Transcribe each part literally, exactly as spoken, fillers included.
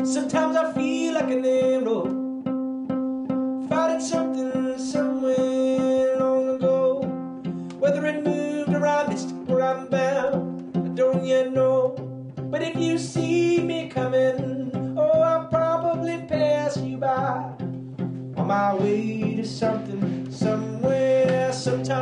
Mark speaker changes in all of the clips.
Speaker 1: Sometimes I feel like an arrow, fighting something somewhere long ago. Whether it moved or I missed where I'm bound, I don't yet know. But if you see me coming, oh, I'll probably pass you by on my way to something somewhere sometime.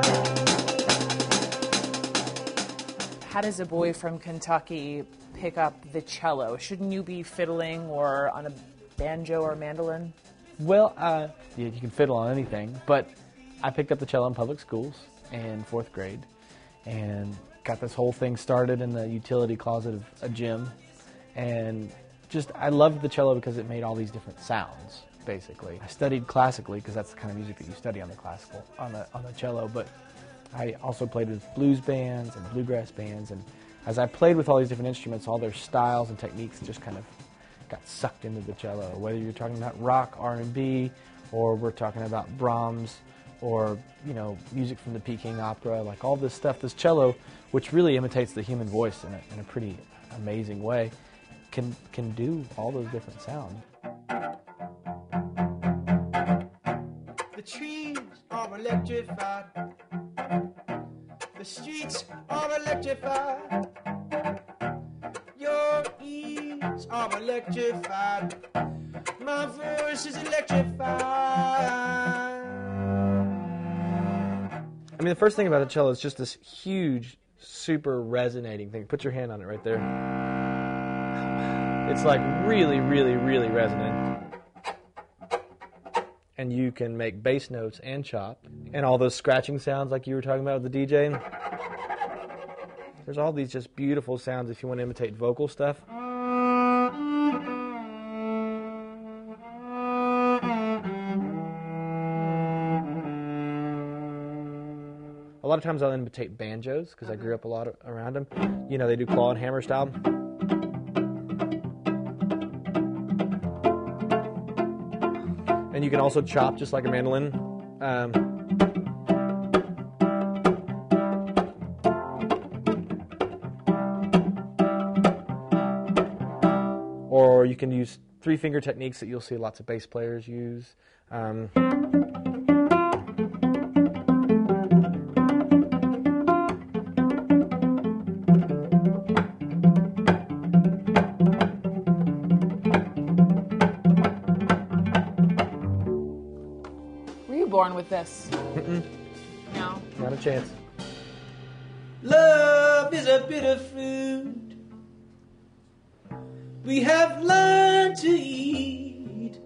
Speaker 2: How does a boy from Kentucky pick up the cello? Shouldn't you be fiddling or on a banjo or mandolin?
Speaker 3: Well, uh, yeah, you can fiddle on anything, but I picked up the cello in public schools in fourth grade and got this whole thing started in the utility closet of a gym. And just, I loved the cello because it made all these different sounds, basically. I studied classically because that's the kind of music that you study on the classical, on the, on the cello, but I also played with blues bands and bluegrass bands, and as I played with all these different instruments, all their styles and techniques just kind of got sucked into the cello. Whether you're talking about rock, R and B, or we're talking about Brahms, or, you know, music from the Peking opera, like all this stuff, this cello, which really imitates the human voice in a, in a pretty amazing way, can, can do all those different sounds.
Speaker 1: The trees are electrified. The streets are electrified. Your ears are electrified. My voice is electrified.
Speaker 3: I mean, the first thing about the cello is just this huge, super resonating thing. Put your hand on it right there. It's like really, really, really resonant. And you can make bass notes and chop. And all those scratching sounds like you were talking about with the DJing. There's all these just beautiful sounds if you want to imitate vocal stuff. A lot of times I'll imitate banjos because I grew up a lot of, around them. You know, they do claw and hammer style. And you can also chop just like a mandolin. Um, or you can use three-finger techniques that you'll see lots of bass players use. Um,
Speaker 2: Born with this?
Speaker 3: Mm-mm.
Speaker 2: No?
Speaker 3: Not a chance.
Speaker 1: Love is a bitter fruit we have learned to eat,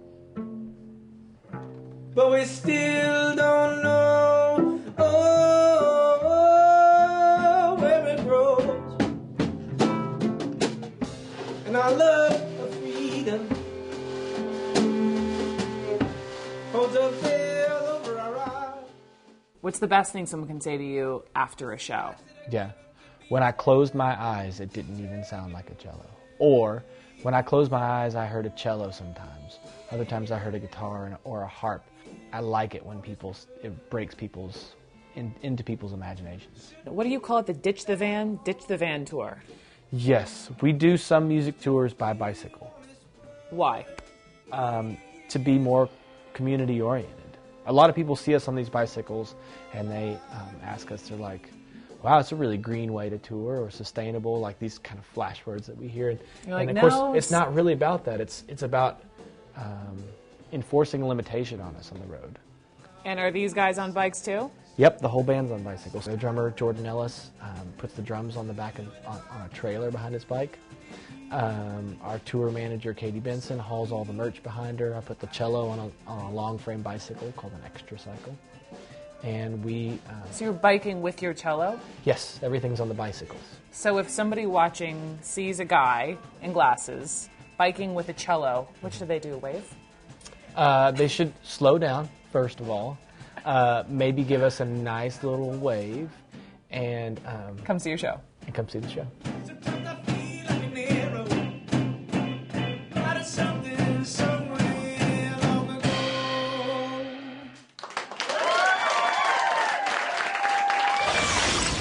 Speaker 1: but we still don't know oh, where it grows. And our love of freedom holds a veil over our eyes.
Speaker 2: What's the best thing someone can say to you after a show?
Speaker 3: Yeah. When I closed my eyes, it didn't even sound like a cello. Or, when I closed my eyes, I heard a cello sometimes. Other times I heard a guitar or a harp. I like it when people, it breaks people's, in, into people's imaginations.
Speaker 2: What do you call it, the Ditch the Van, Ditch the Van tour?
Speaker 3: Yes, we do some music tours by bicycle.
Speaker 2: Why?
Speaker 3: Um, to be more community oriented. A lot of people see us on these bicycles and they um, ask us, they're like, wow, it's a really green way to tour, or sustainable, like these kind of flash words that we hear. And,
Speaker 2: You're like,
Speaker 3: and of
Speaker 2: no,
Speaker 3: course, it's
Speaker 2: it's
Speaker 3: not really about that. It's it's about um, enforcing a limitation on us on the road.
Speaker 2: And are these guys on bikes too?
Speaker 3: Yep, the whole band's on bicycles. The drummer, Jordan Ellis, um, puts the drums on the back of on, on a trailer behind his bike. Um, our tour manager, Katie Benson, hauls all the merch behind her. I put the cello on a, on a long frame bicycle called an extra cycle. And we... Uh,
Speaker 2: so you're biking with your cello?
Speaker 3: Yes, everything's on the bicycles.
Speaker 2: So if somebody watching sees a guy in glasses biking with a cello, what should they do, wave?
Speaker 3: Uh, they should slow down, first of all. Uh, maybe give us a nice little wave. And... Um,
Speaker 2: come see your show.
Speaker 3: And come see the show.